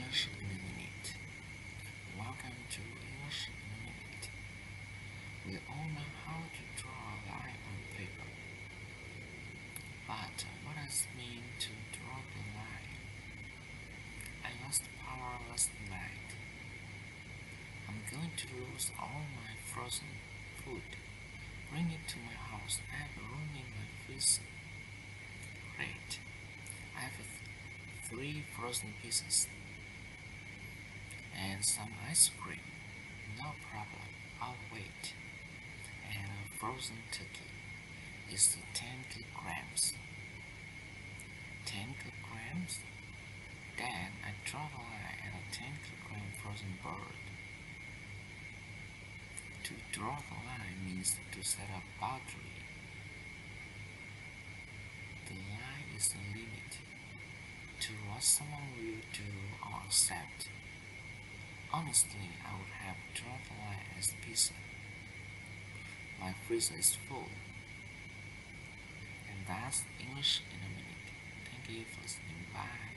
English in a Minute. Welcome to English in a Minute. We all know how to draw a line on paper. But what does it mean to draw the line? I lost power last night. I'm going to lose all my frozen food. Bring it to my house. I have room in my freezer. Great. I have 3 frozen pizzas and some ice cream. No problem. I'll wait. And a frozen turkey is 10 kilograms. 10 kilograms? Then I draw the line at a 10 kilogram frozen bird. To draw the line means to set a boundary. The line is a limit to what someone will do or accept. Honestly, I would have drawn the line as pizza. My freezer is full. And that's English in a Minute. Thank you for listening. Bye.